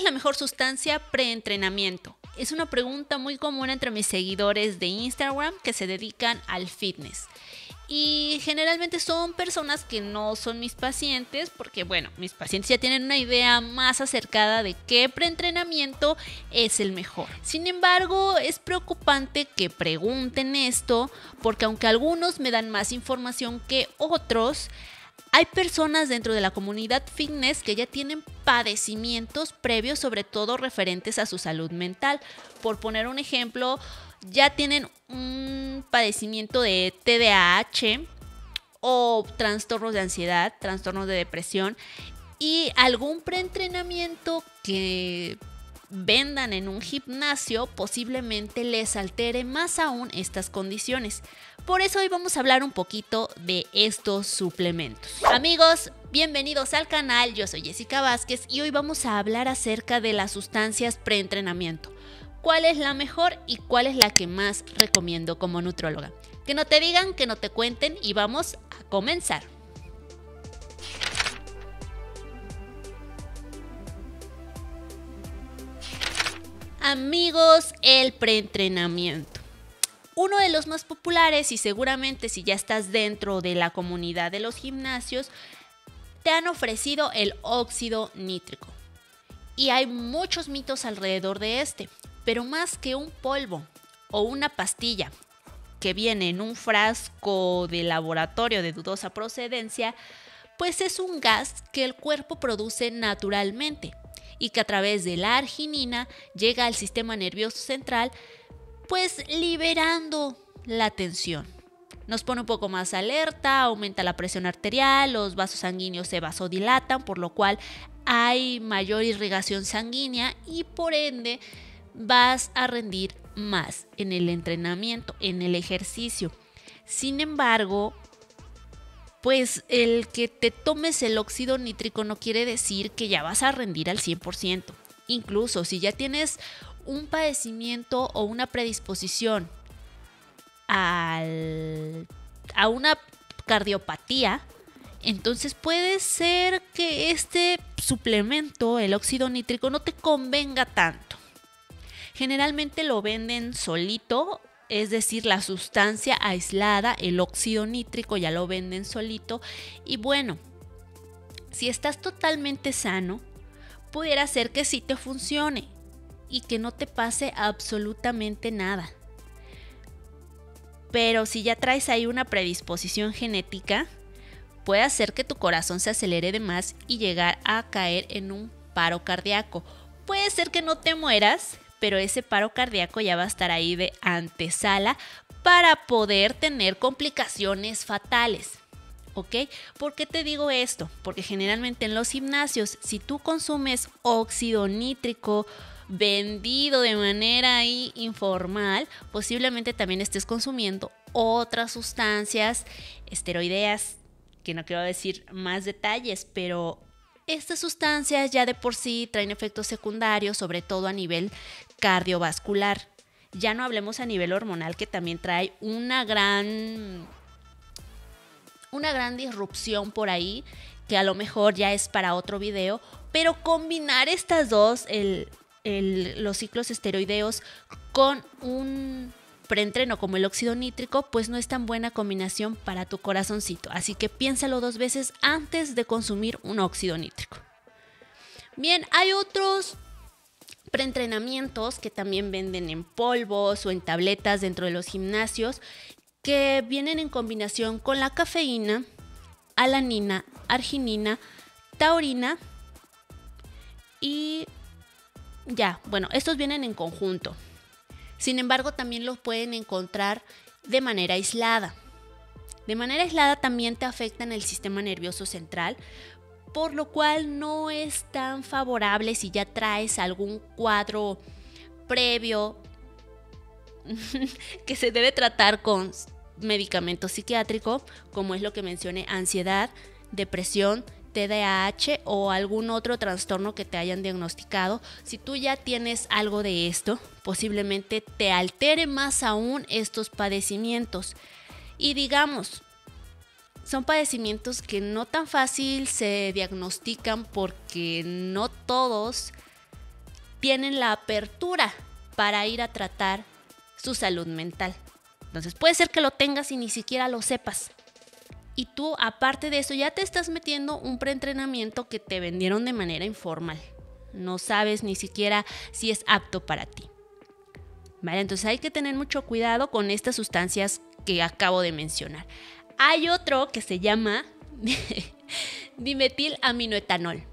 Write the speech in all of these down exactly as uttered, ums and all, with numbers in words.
es la mejor sustancia preentrenamiento? Es una pregunta muy común entre mis seguidores de Instagram que se dedican al fitness. Y generalmente son personas que no son mis pacientes porque, bueno, mis pacientes ya tienen una idea más acercada de qué preentrenamiento es el mejor. Sin embargo, es preocupante que pregunten esto porque aunque algunos me dan más información que otros, hay personas dentro de la comunidad fitness que ya tienen padecimientos previos, sobre todo referentes a su salud mental. Por poner un ejemplo, ya tienen un padecimiento de T D A H o trastornos de ansiedad, trastornos de depresión y algún preentrenamiento que vendan en un gimnasio posiblemente les altere más aún estas condiciones. Por eso hoy vamos a hablar un poquito de estos suplementos. Amigos, bienvenidos al canal, yo soy Jessica Vázquez y hoy vamos a hablar acerca de las sustancias preentrenamiento. ¿Cuál es la mejor y cuál es la que más recomiendo como nutróloga? Que no te digan, que no te cuenten y vamos a comenzar. Amigos, el preentrenamiento. Uno de los más populares y seguramente si ya estás dentro de la comunidad de los gimnasios, te han ofrecido el óxido nítrico. Y hay muchos mitos alrededor de este, pero más que un polvo o una pastilla que viene en un frasco de laboratorio de dudosa procedencia, pues es un gas que el cuerpo produce naturalmente y que a través de la arginina llega al sistema nervioso central, pues liberando la tensión. Nos pone un poco más alerta, aumenta la presión arterial, los vasos sanguíneos se vasodilatan, por lo cual hay mayor irrigación sanguínea y por ende vas a rendir más en el entrenamiento, en el ejercicio. Sin embargo, pues el que te tomes el óxido nítrico no quiere decir que ya vas a rendir al cien por ciento. Incluso si ya tienes un padecimiento o una predisposición al, a una cardiopatía, entonces puede ser que este suplemento, el óxido nítrico, no te convenga tanto. Generalmente lo venden solito, es decir, la sustancia aislada, el óxido nítrico ya lo venden solito. Y bueno, si estás totalmente sano, pudiera ser que sí te funcione y que no te pase absolutamente nada. Pero si ya traes ahí una predisposición genética, puede hacer que tu corazón se acelere de más y llegar a caer en un paro cardíaco. Puede ser que no te mueras, pero ese paro cardíaco ya va a estar ahí de antesala para poder tener complicaciones fatales. ¿Ok? ¿Por qué te digo esto? Porque generalmente en los gimnasios, si tú consumes óxido nítrico vendido de manera ahí informal, posiblemente también estés consumiendo otras sustancias esteroideas, que no quiero decir más detalles, pero estas sustancias ya de por sí traen efectos secundarios, sobre todo a nivel cardiovascular. Ya no hablemos a nivel hormonal, que también trae una gran, una gran disrupción por ahí, que a lo mejor ya es para otro video, pero combinar estas dos, el, el, los ciclos esteroideos con un preentreno como el óxido nítrico, pues no es tan buena combinación para tu corazoncito. Así que piénsalo dos veces antes de consumir un óxido nítrico. Bien, hay otros preentrenamientos que también venden en polvos o en tabletas dentro de los gimnasios que vienen en combinación con la cafeína, alanina, arginina, taurina y ya, bueno, estos vienen en conjunto. Sin embargo, también los pueden encontrar de manera aislada. De manera aislada también te afectan el sistema nervioso central, por lo cual no es tan favorable si ya traes algún cuadro previo que se debe tratar con medicamento psiquiátrico, como es lo que mencioné, ansiedad, depresión, T D A H o algún otro trastorno que te hayan diagnosticado. Si tú ya tienes algo de esto, posiblemente te altere más aún estos padecimientos. Y digamos, son padecimientos que no tan fácil se diagnostican porque no todos tienen la apertura para ir a tratar su salud mental. Entonces puede ser que lo tengas y ni siquiera lo sepas. Y tú, aparte de eso, ya te estás metiendo un preentrenamiento que te vendieron de manera informal. No sabes ni siquiera si es apto para ti. Vale, entonces hay que tener mucho cuidado con estas sustancias que acabo de mencionar. Hay otro que se llama dimetilaminoetanol.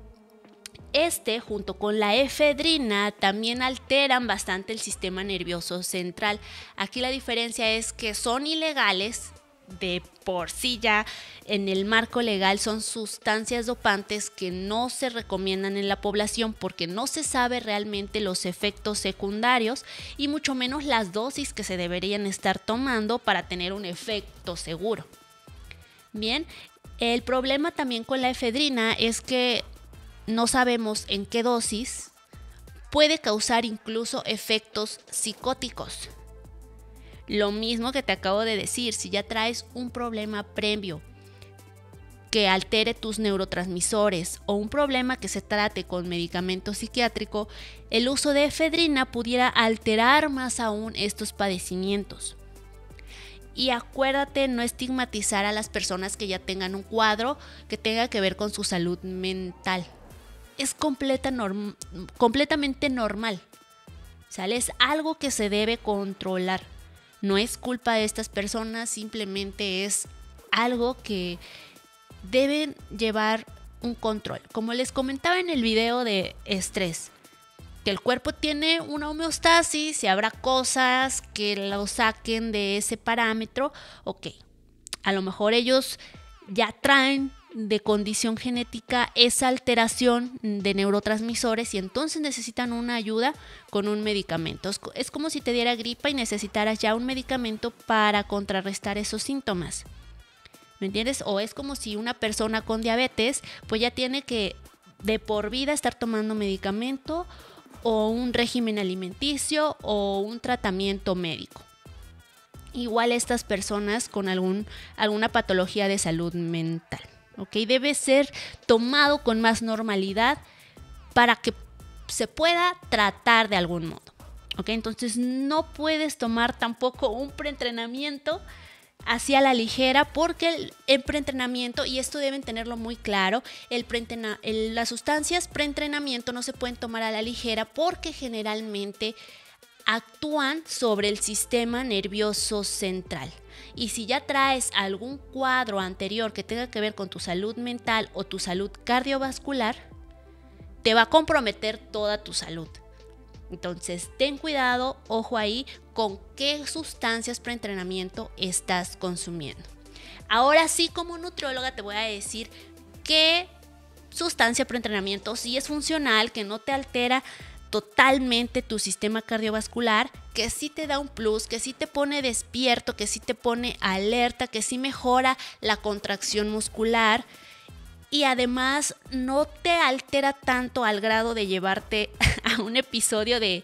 Este, junto con la efedrina, también alteran bastante el sistema nervioso central. Aquí la diferencia es que son ilegales. De por sí ya en el marco legal son sustancias dopantes que no se recomiendan en la población porque no se sabe realmente los efectos secundarios y mucho menos las dosis que se deberían estar tomando para tener un efecto seguro. Bien, el problema también con la efedrina es que no sabemos en qué dosis puede causar incluso efectos psicóticos. Lo mismo que te acabo de decir, si ya traes un problema previo que altere tus neurotransmisores o un problema que se trate con medicamento psiquiátrico, el uso de efedrina pudiera alterar más aún estos padecimientos. Y acuérdate no estigmatizar a las personas que ya tengan un cuadro que tenga que ver con su salud mental. Es completa norm- completamente normal. ¿Sale? Es algo que se debe controlar. No es culpa de estas personas, simplemente es algo que deben llevar un control. Como les comentaba en el video de estrés, que el cuerpo tiene una homeostasis y habrá cosas que lo saquen de ese parámetro. Ok, a lo mejor ellos ya traen de condición genética esa alteración de neurotransmisores y entonces necesitan una ayuda con un medicamento. Es como si te diera gripa y necesitaras ya un medicamento para contrarrestar esos síntomas. ¿Me entiendes? O es como si una persona con diabetes pues ya tiene que de por vida estar tomando medicamento o un régimen alimenticio o un tratamiento médico. Igual estas personas con algún, alguna patología de salud mental. ¿Okay? Debe ser tomado con más normalidad para que se pueda tratar de algún modo. ¿Okay? Entonces no puedes tomar tampoco un preentrenamiento así a la ligera porque el, el preentrenamiento, y esto deben tenerlo muy claro, el preentrena, el, las sustancias preentrenamiento no se pueden tomar a la ligera porque generalmente actúan sobre el sistema nervioso central. Y si ya traes algún cuadro anterior que tenga que ver con tu salud mental o tu salud cardiovascular, te va a comprometer toda tu salud. Entonces, ten cuidado, ojo ahí, con qué sustancias preentrenamiento estás consumiendo. Ahora sí, como nutrióloga, te voy a decir qué sustancia preentrenamiento sí es funcional, que no te altera totalmente tu sistema cardiovascular, que sí te da un plus, que sí te pone despierto, que sí te pone alerta, que sí mejora la contracción muscular y además no te altera tanto al grado de llevarte a un episodio de,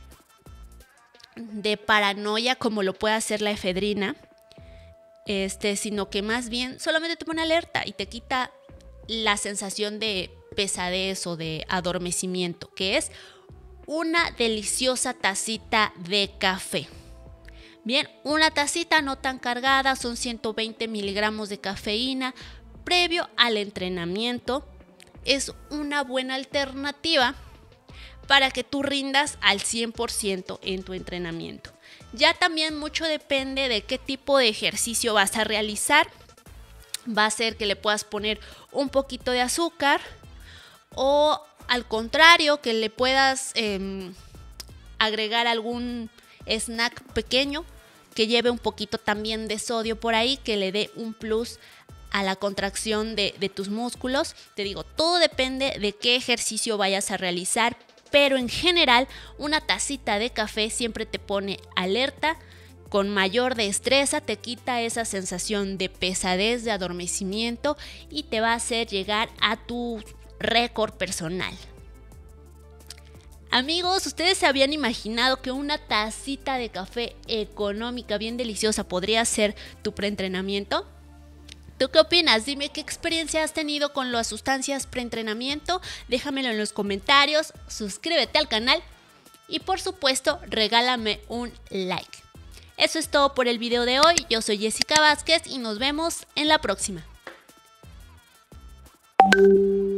de paranoia como lo puede hacer la efedrina, este, sino que más bien solamente te pone alerta y te quita la sensación de pesadez o de adormecimiento, que es una deliciosa tacita de café. Bien, una tacita no tan cargada, son ciento veinte miligramos de cafeína previo al entrenamiento. Es una buena alternativa para que tú rindas al cien por ciento en tu entrenamiento. Ya también mucho depende de qué tipo de ejercicio vas a realizar. Va a ser que le puedas poner un poquito de azúcar o al contrario, que le puedas eh, agregar algún snack pequeño que lleve un poquito también de sodio por ahí, que le dé un plus a la contracción de, de tus músculos. Te digo, todo depende de qué ejercicio vayas a realizar, pero en general una tacita de café siempre te pone alerta, con mayor destreza, te quita esa sensación de pesadez, de adormecimiento y te va a hacer llegar a tu récord personal. Amigos, ¿ustedes se habían imaginado que una tacita de café económica, bien deliciosa, podría ser tu preentrenamiento? ¿Tú qué opinas? Dime qué experiencia has tenido con las sustancias preentrenamiento. Déjamelo en los comentarios, suscríbete al canal y por supuesto regálame un like. Eso es todo por el video de hoy. Yo soy Jessica Vázquez y nos vemos en la próxima.